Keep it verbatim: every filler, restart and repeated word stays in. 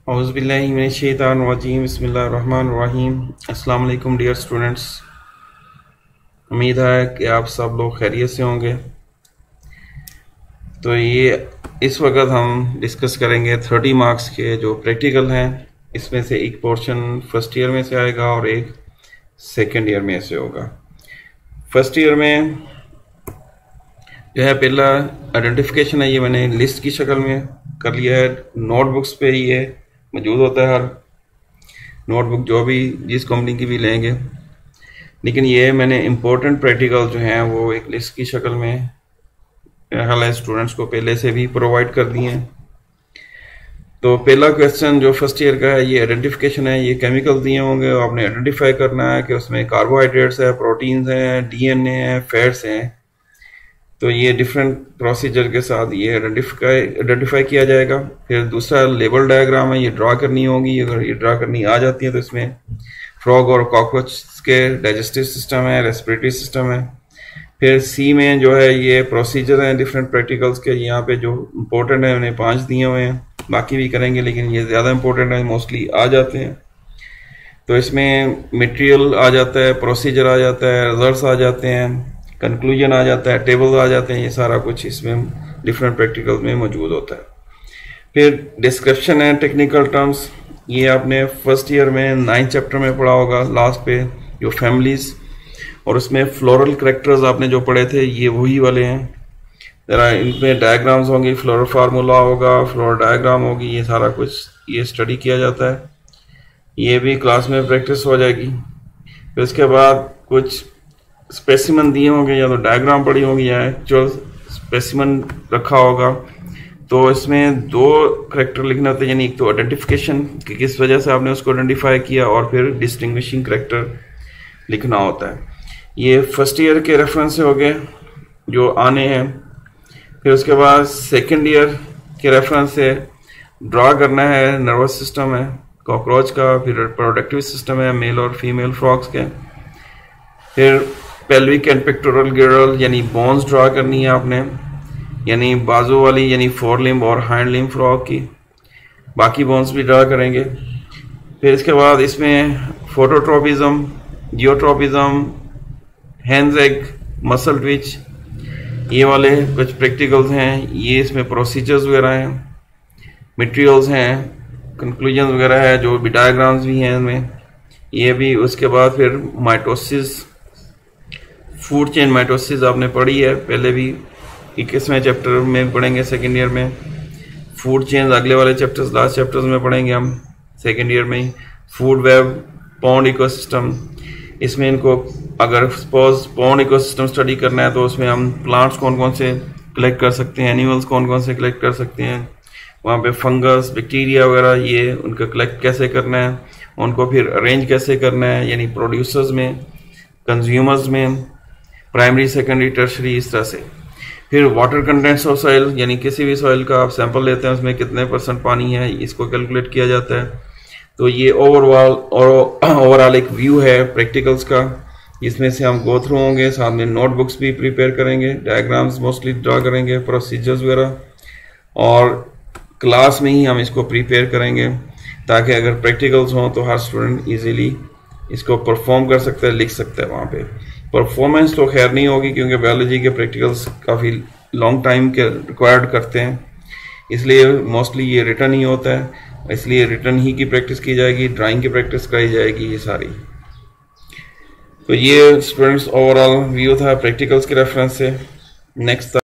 औज़ुबिल्लाहिमिनश्शैतानिर्रजीम बिस्मिल्लाहिर्रहमानिर्रहीम। अस्सलाम वालेकुम डियर स्टूडेंट्स, उम्मीद है कि आप सब लोग खैरियत से होंगे। तो ये इस वक्त हम डिस्कस करेंगे थर्टी मार्क्स के जो प्रैक्टिकल हैं। इसमें से एक पोर्शन फर्स्ट ईयर में से आएगा और एक सेकेंड ईयर में से होगा। फर्स्ट ईयर में जो है पहला आइडेंटिफिकेशन है, ये मैंने लिस्ट की शक्ल में कर लिया है। नोटबुक्स पे ये मौजूद होता है, हर नोटबुक जो भी जिस कंपनी की भी लेंगे, लेकिन ये मैंने इम्पोर्टेंट प्रैक्टिकल जो हैं वो एक लिस्ट की शक्ल में हाल स्टूडेंट्स को पहले से भी प्रोवाइड कर दिए हैं। तो पहला क्वेश्चन जो फर्स्ट ईयर का है ये आइडेंटिफिकेशन है। ये केमिकल दिए होंगे और आपने आइडेंटिफाई करना है कि उसमें कार्बोहाइड्रेट्स है, प्रोटीन्स हैं, डीएनए है, फैट्स हैं। तो ये डिफरेंट प्रोसीजर के साथ ये आइडेंटिफाई आइडेंटिफाई किया जाएगा। फिर दूसरा लेबल डायग्राम है, ये ड्रा करनी होगी। अगर ये ड्रा करनी आ जाती है तो इसमें फ्रॉग और कॉकरोच के डाइजेस्टिव सिस्टम है, रेस्पिरेटरी सिस्टम है। फिर सी में जो है ये प्रोसीजर हैं डिफरेंट प्रैक्टिकल्स के। यहाँ पे जो इम्पोर्टेंट है उन्हें पाँच दिए हुए हैं, बाकी भी करेंगे लेकिन ये ज़्यादा इम्पोर्टेंट है, मोस्टली आ जाते हैं। तो इसमें मटेरियल आ जाता है, प्रोसीजर आ जाता है, रिजल्ट्स आ जाते हैं, कंक्लूजन आ जाता है, टेबल आ जाते हैं। ये सारा कुछ इसमें डिफरेंट प्रैक्टिकल में मौजूद होता है। फिर डिस्क्रिप्शन है टेक्निकल टर्म्स, ये आपने फर्स्ट ईयर में नाइन्थ चैप्टर में पढ़ा होगा लास्ट पे, जो फैमिलीज, और उसमें फ्लोरल करेक्टर्स आपने जो पढ़े थे ये वही वाले हैं। जरा इनमें डायग्राम्स होंगे, फ्लोरल फार्मूला होगा, फ्लोरल डायग्राम होगी, ये सारा कुछ ये स्टडी किया जाता है। ये भी क्लास में प्रैक्टिस हो जाएगी। फिर उसके बाद कुछ स्पेसिमन दिए होंगे, या तो डायग्राम पड़ी होंगी या एक्चुअल स्पेसिमन रखा होगा। तो इसमें दो करेक्टर लिखना होते हैं, यानी एक तो आइडेंटिफिकेशन कि किस वजह से आपने उसको आइडेंटिफाई किया, और फिर डिस्टिंग्विशिंग करेक्टर लिखना होता है। ये फर्स्ट ईयर के रेफरेंस से हो गए जो आने हैं। फिर उसके बाद सेकेंड ईयर के रेफरेंस से ड्रा करना है, नर्वस सिस्टम है कॉकरोच का, फिर रिप्रोडक्टिव सिस्टम है मेल और फीमेल फ्रॉग्स के। फिर पेल्विक एंड पेक्टोरल गिरल यानी बोन्स ड्रा करनी है आपने, यानी बाजू वाली यानी फोर लिम्ब और हाइंड लिम्ब फ्रॉग की। बाकी बोन्स भी ड्रा करेंगे। फिर इसके बाद इसमें phototropism, geotropism, hands egg, muscle twitch, ये वाले कुछ प्रैक्टिकल्स हैं। ये इसमें प्रोसीजर्स वगैरह हैं, मटेरियल्स हैं, कंक्लूजन वगैरह है, जो भी डायग्राम्स भी हैं इनमें ये भी। उसके बाद फिर माइटोसिस, फूड चेन माइटोसिस आपने पढ़ी है पहले भी, इक्कीसवें चैप्टर में पढ़ेंगे सेकेंड ईयर में। फूड चेन अगले वाले चैप्टर्स लास्ट चैप्टर्स में पढ़ेंगे हम सेकेंड ईयर में ही। फूड वेब, पॉन्ड इकोसिस्टम, इसमें इनको अगर सपोज पॉन्ड इकोसिस्टम स्टडी करना है तो उसमें हम प्लांट्स कौन कौन से कलेक्ट कर सकते हैं, एनिमल्स कौन कौन से कलेक्ट कर सकते हैं, वहाँ पे फंगस, बैक्टीरिया वगैरह, ये उनका कलेक्ट कैसे करना है, उनको फिर अरेंज कैसे करना है, यानी प्रोड्यूसर्स में, कंज्यूमर्स में, प्राइमरी सेकेंडरी टर्शरी, इस तरह से। फिर वाटर कंटेंट्स ऑफ सॉइल, यानी किसी भी सॉइल का आप सैंपल लेते हैं उसमें कितने परसेंट पानी है, इसको कैलकुलेट किया जाता है। तो ये ओवरऑल और ओवरऑल एक व्यू है प्रैक्टिकल्स का, इसमें से हम गो थ्रू होंगे। साथ में नोटबुक्स भी प्रिपेयर करेंगे, डायग्राम्स मोस्टली ड्रा करेंगे, प्रोसीजर्स वगैरह, और क्लास में ही हम इसको प्रिपेयर करेंगे ताकि अगर प्रैक्टिकल्स हों तो हर स्टूडेंट इजीली इसको परफॉर्म कर सकता है, लिख सकता है। वहाँ पे परफॉर्मेंस तो खैर नहीं होगी क्योंकि बायोलॉजी के प्रैक्टिकल्स काफ़ी लॉन्ग टाइम के रिक्वायर्ड करते हैं, इसलिए मोस्टली ये रिटर्न ही होता है, इसलिए रिटर्न ही की प्रैक्टिस की जाएगी, ड्राइंग की प्रैक्टिस कराई जाएगी, ये सारी। तो ये स्टूडेंट्स ओवरऑल व्यू था प्रैक्टिकल्स के रेफरेंस से। नेक्स्ट